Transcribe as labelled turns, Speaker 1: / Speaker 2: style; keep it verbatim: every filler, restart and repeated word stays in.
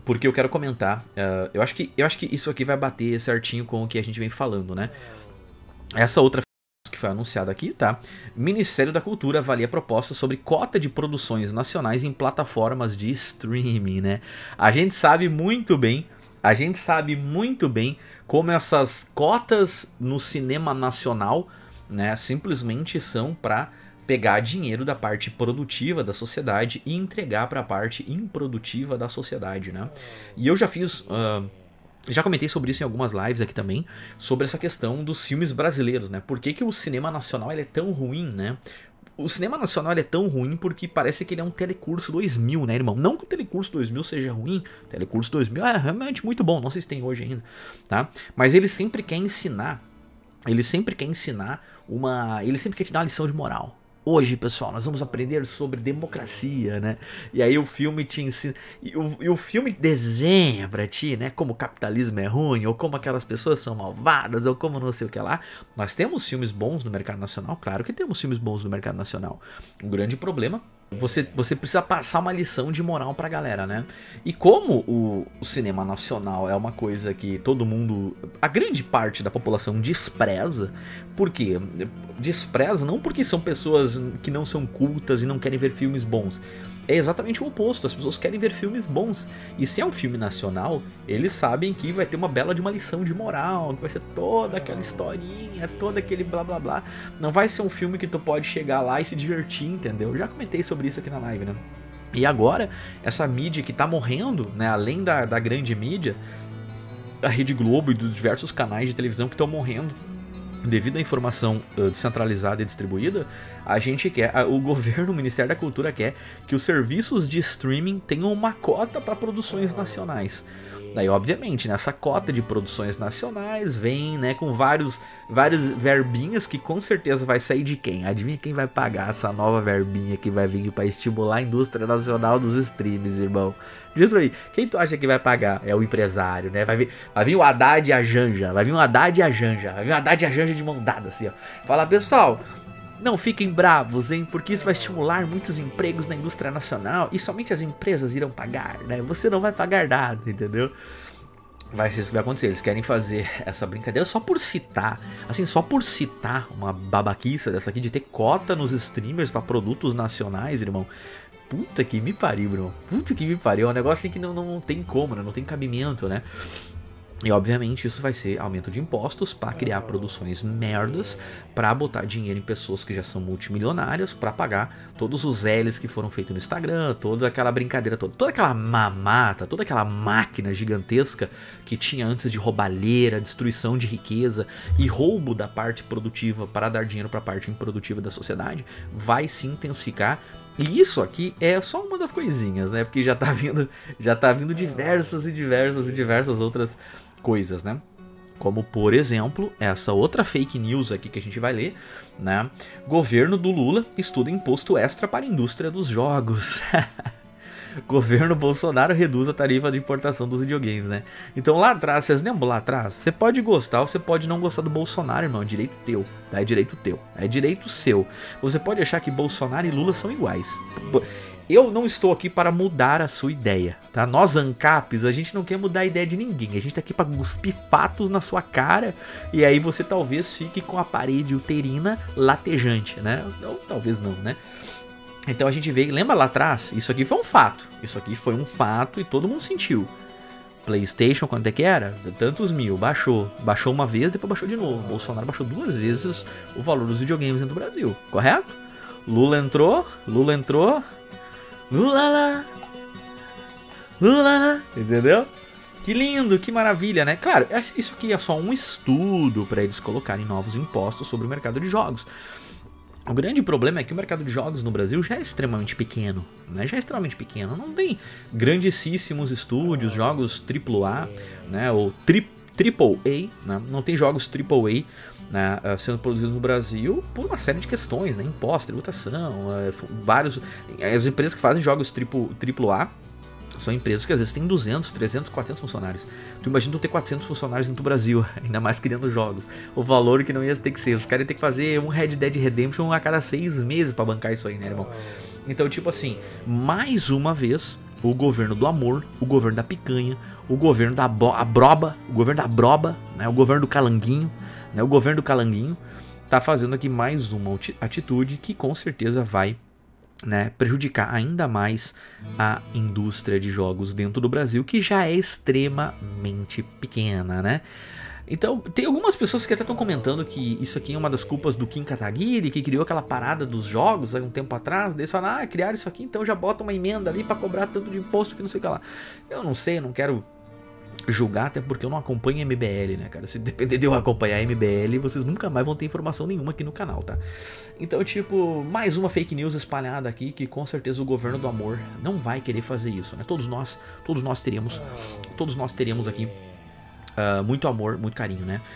Speaker 1: porque eu quero comentar. Uh, eu, acho que, eu acho que isso aqui vai bater certinho com o que a gente vem falando, né? Essa outra que foi anunciada aqui, tá? Ministério da Cultura avalia proposta sobre cota de produções nacionais em plataformas de streaming, né? A gente sabe muito bem, a gente sabe muito bem como essas cotas no cinema nacional, né, simplesmente são para pegar dinheiro da parte produtiva da sociedade e entregar para a parte improdutiva da sociedade, né? E eu já fiz... Uh, Já comentei sobre isso em algumas lives aqui também, sobre essa questão dos filmes brasileiros, né? Por que, que o cinema nacional ele é tão ruim, né? O cinema nacional ele é tão ruim porque parece que ele é um Telecurso dois mil, né, irmão? Não que o Telecurso dois mil seja ruim, o Telecurso dois mil é realmente muito bom, não sei se tem hoje ainda, tá? Mas ele sempre quer ensinar, ele sempre quer ensinar uma... Ele sempre quer te dar uma lição de moral. Hoje, pessoal, nós vamos aprender sobre democracia, né? E aí o filme te ensina... E o, e o filme desenha pra ti, né? Como o capitalismo é ruim, ou como aquelas pessoas são malvadas, ou como não sei o que lá. Nós temos filmes bons no mercado nacional? Claro que temos filmes bons no mercado nacional. O grande problema... Você, você precisa passar uma lição de moral pra galera, né? E como o, o cinema nacional é uma coisa que todo mundo, a grande parte da população despreza, por quê? Despreza não porque são pessoas que não são cultas e não querem ver filmes bons. É exatamente o oposto, as pessoas querem ver filmes bons. E se é um filme nacional, eles sabem que vai ter uma bela de uma lição de moral, que vai ser toda aquela historinha, todo aquele blá blá blá. Não vai ser um filme que tu pode chegar lá e se divertir, entendeu? Eu já comentei sobre isso aqui na live, né? E agora, essa mídia que tá morrendo, né, além da, da grande mídia, da Rede Globo e dos diversos canais de televisão que estão morrendo, devido à informação uh, descentralizada e distribuída, a gente quer, a, o governo, o Ministério da Cultura quer que os serviços de streaming tenham uma cota para produções nacionais. Daí, obviamente, nessa cota de produções nacionais vem, né, com vários, vários verbinhas que com certeza vai sair de quem? Adivinha quem vai pagar essa nova verbinha que vai vir para estimular a indústria nacional dos streams, irmão? Diz pra mim, quem tu acha que vai pagar? É o empresário, né? Vai vir, vai vir o Haddad e a Janja, vai vir o Haddad e a Janja, vai vir o Haddad e a Janja de mão dada, assim, ó. Fala, pessoal, não fiquem bravos, hein? Porque isso vai estimular muitos empregos na indústria nacional e somente as empresas irão pagar, né? Você não vai pagar nada, entendeu? Vai ser isso que vai acontecer. Eles querem fazer essa brincadeira só por citar, assim, só por citar uma babaquice dessa aqui de ter cota nos streamers para produtos nacionais, irmão. Puta que me pariu, bro. Puta que me pariu. É um negócio assim que não, não tem como, né? Não tem cabimento, né? E obviamente isso vai ser aumento de impostos para criar produções merdas, para botar dinheiro em pessoas que já são multimilionárias, para pagar todos os L's que foram feitos no Instagram, toda aquela brincadeira toda, toda aquela mamata, toda aquela máquina gigantesca que tinha antes de roubalheira, destruição de riqueza e roubo da parte produtiva para dar dinheiro para a parte improdutiva da sociedade, vai se intensificar. E isso aqui é só uma das coisinhas, né? Porque já tá vindo, já tá vindo diversas e diversas e diversas outras coisas, né? Como, por exemplo, essa outra fake news aqui que a gente vai ler, né? Governo do Lula estuda imposto extra para a indústria dos jogos. Governo Bolsonaro reduz a tarifa de importação dos videogames, né? Então lá atrás, vocês lembram lá atrás? Você pode gostar ou você pode não gostar do Bolsonaro, irmão. É direito teu, tá? É direito teu. É direito seu. Você pode achar que Bolsonaro e Lula são iguais. Eu não estou aqui para mudar a sua ideia, tá? Nós, ANCAPs, a gente não quer mudar a ideia de ninguém. A gente tá aqui para cuspir fatos na sua cara e aí você talvez fique com a parede uterina latejante, né? Ou talvez não, né? Então a gente vê, lembra lá atrás? Isso aqui foi um fato. Isso aqui foi um fato e todo mundo sentiu. PlayStation, quanto é que era? Tantos mil, baixou. Baixou uma vez, depois baixou de novo. Bolsonaro baixou duas vezes o valor dos videogames dentro do Brasil, correto? Lula entrou, Lula entrou. Lula lá. Lula lá. Entendeu? Que lindo, que maravilha, né? Claro, isso aqui é só um estudo para eles colocarem novos impostos sobre o mercado de jogos. O grande problema é que o mercado de jogos no Brasil já é extremamente pequeno, né? Já é extremamente pequeno. Não tem grandíssimos estúdios, jogos triplo A, né? Ou tri triple A, né? Não tem jogos triple A, né, sendo produzidos no Brasil por uma série de questões, né? Imposto, tributação, vários... As empresas que fazem jogos triplo A são empresas que às vezes têm duzentos, trezentos, quatrocentos funcionários. Tu imagina tu ter quatrocentos funcionários no Brasil, ainda mais criando jogos. O valor que não ia ter que ser. Os caras iam ter que fazer um Red Dead Redemption a cada seis meses pra bancar isso aí, né, irmão? Então, tipo assim, mais uma vez, o governo do amor, o governo da picanha, o governo da bo- a broba, o governo da broba, né, o governo do calanguinho, né, o governo do calanguinho tá fazendo aqui mais uma atitude que com certeza vai, né, prejudicar ainda mais a indústria de jogos dentro do Brasil, que já é extremamente pequena, né? Então, tem algumas pessoas que até estão comentando que isso aqui é uma das culpas do Kim Kataguiri, que criou aquela parada dos jogos há um tempo atrás. Daí eles falam, ah, criaram isso aqui, então já bota uma emenda ali pra cobrar tanto de imposto que não sei o que lá. Eu não sei, eu não quero julgar, até porque eu não acompanho M B L, né, cara? Se depender de eu acompanhar M B L, vocês nunca mais vão ter informação nenhuma aqui no canal, tá? Então, tipo, mais uma fake news espalhada aqui, que com certeza o governo do amor não vai querer fazer isso, né? Todos nós, todos nós teríamos, todos nós teríamos aqui Uh, muito amor, muito carinho, né?